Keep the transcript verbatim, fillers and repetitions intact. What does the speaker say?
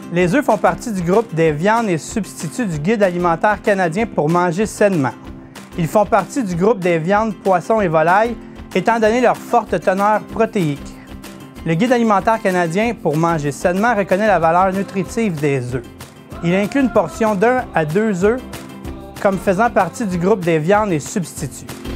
Les œufs font partie du groupe des viandes et substituts du Guide alimentaire canadien pour manger sainement. Ils font partie du groupe des viandes, poissons et volailles, étant donné leur forte teneur protéique. Le Guide alimentaire canadien pour manger sainement reconnaît la valeur nutritive des œufs. Il inclut une portion d'un à deux œufs comme faisant partie du groupe des viandes et substituts.